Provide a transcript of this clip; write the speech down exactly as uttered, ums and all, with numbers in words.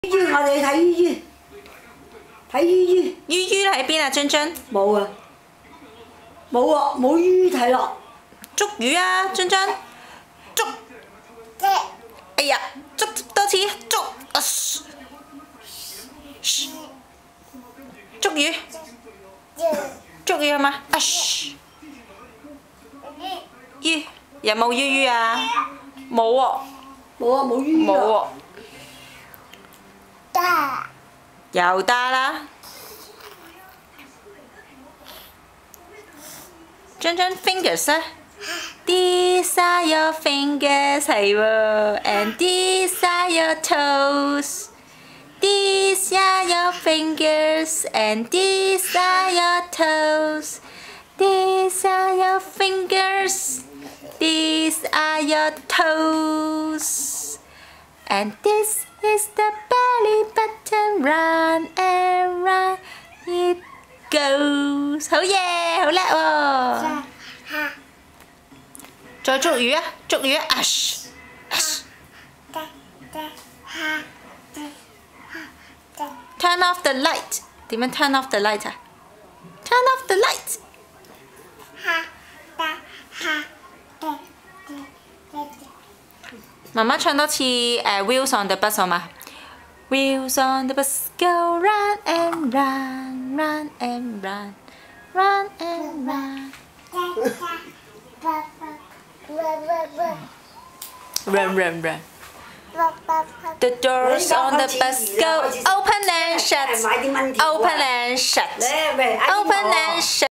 魚，我哋睇魚，睇魚。 魚魚喺邊啊？津津冇啊，冇啊，冇魚睇咯。 捉魚啊，津津捉。哎呀，捉多次捉啊！捉魚，捉魚係嘛？啊！魚有冇魚魚啊？冇喎。 冇啊，冇魚冇喎。 得。 又得啦。津津 fingers 咧 ，These are your fingers 係喎 ，and these are your toes。These are your fingers and these are your toes. These are your fingers. These are your toes. And this is the belly button. Run and run it goes. 好嘢，好叻喎！再捉魚啊！捉魚啊 ！Ash ash。Turn off the light. 點樣 turn off the light 啊 ？Turn off the light. 媽媽唱多次誒、uh, Wheels on the bus 好嘛 ？Wheels on the bus go round and round, round and round, round and round. Run, run, run. The doors on the bus go open and shut, open and shut, open and shut.